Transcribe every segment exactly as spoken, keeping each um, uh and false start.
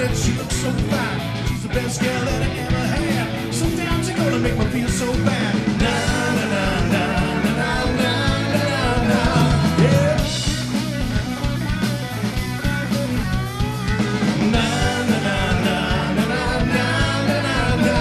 but she looks so fine. She's the best girl that I ever had. Sometimes you're gonna make me feel so bad. Na na na na na na na na na. Yeah. Na na na na na na na na na.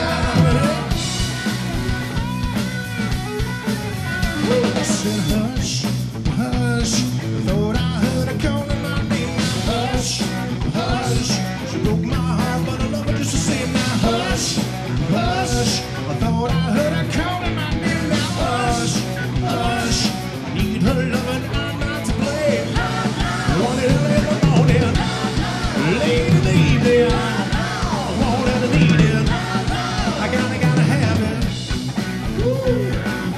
I said hush, hush. Thought I heard her calling my name. Hush, hush. She broke my heart, but I love her just the same. Now hush, hush. I thought I heard her calling my name. Now hush, hush. I need her loving, I'm not to blame. Want it early in the morning, late in the evening. I want it and need it. I gotta, gotta have it. Woo.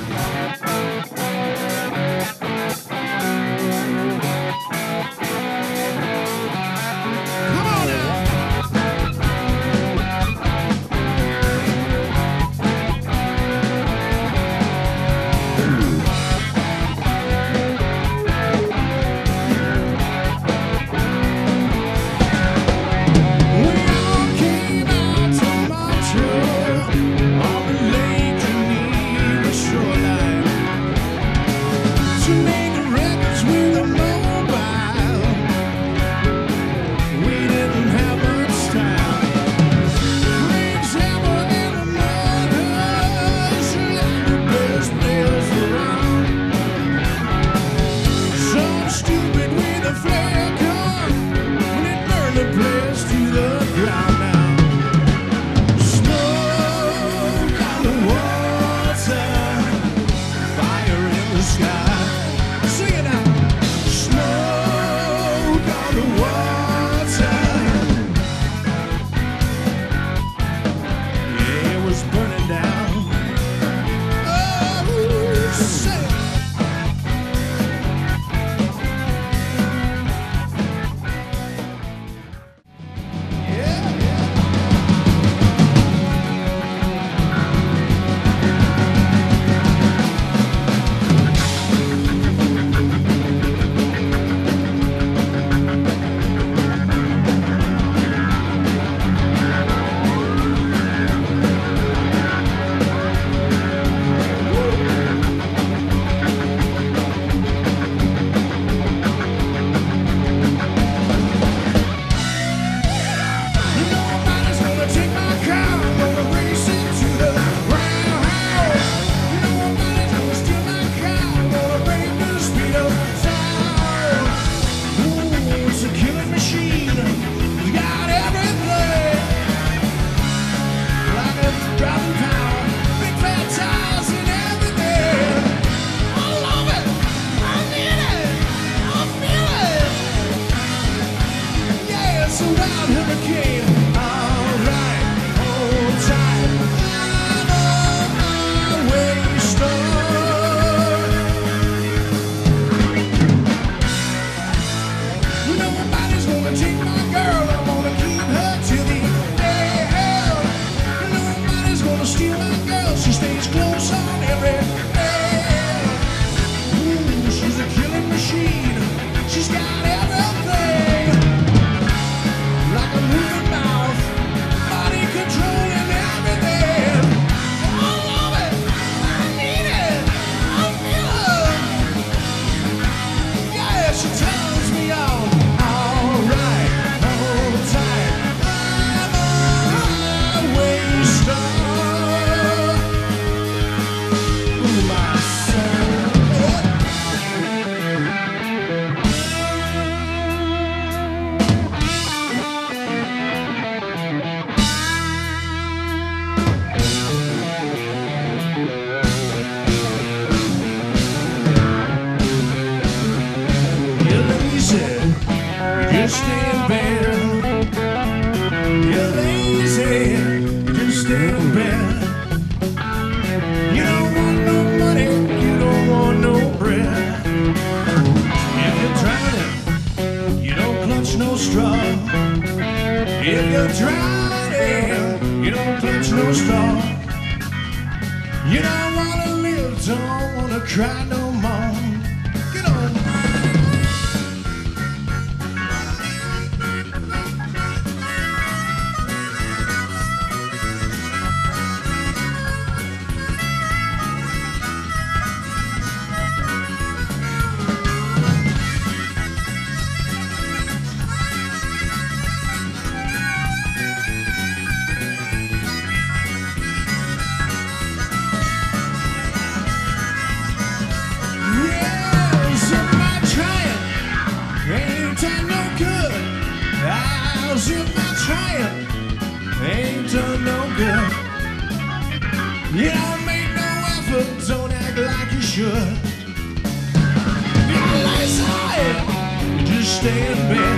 You don't wanna live, don't wanna cry no more. Get on. 'cause if I'm trying, ain't done no good. You don't make no effort, don't act like you should. Your life's hard, you just stay in bed.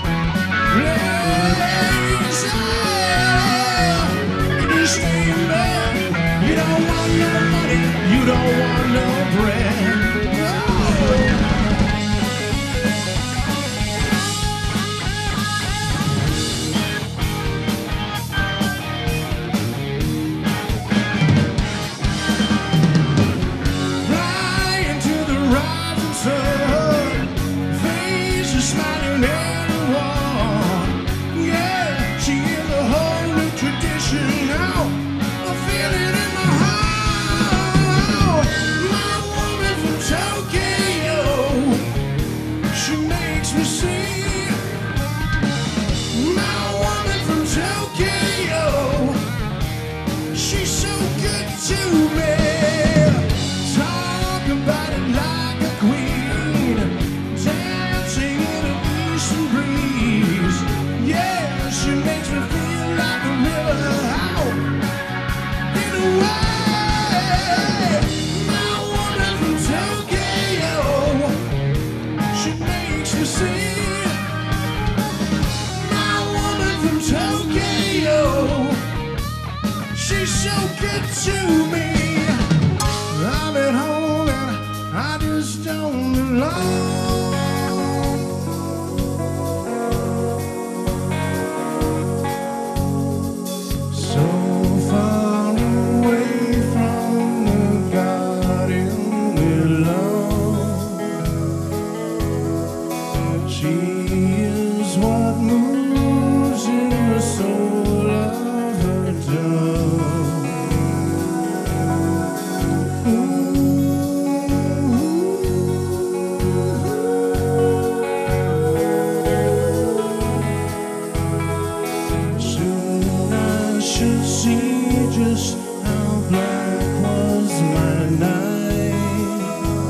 Life's hard, you just stay in bed. You don't want no money, you don't want no bread. She's so good to me. I'm at home and I just don't belong. So far away from the garden we love. She is what moves in the soul of her dove. Just how black was my night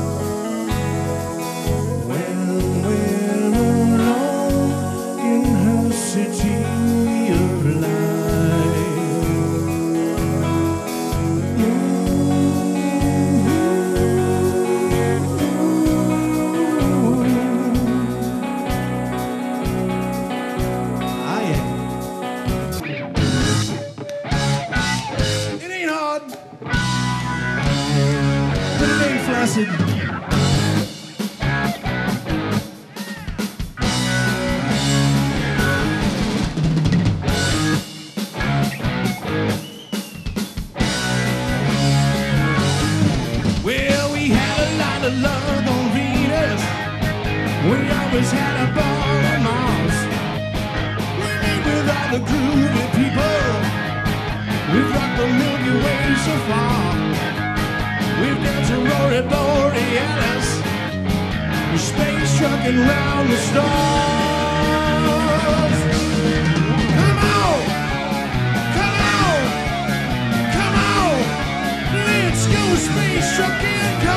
when we're alone in her city of light. Ah, yeah. But it ain't flaccid. Well, we had a lot of love on Venus. We always had a ball on Mars. We lived with all the groovy people. We've got the Milky Way so far. We've got to Aurora Borealis. We're space trucking round the stars. Come on, come on, come on. Let's go space trucking.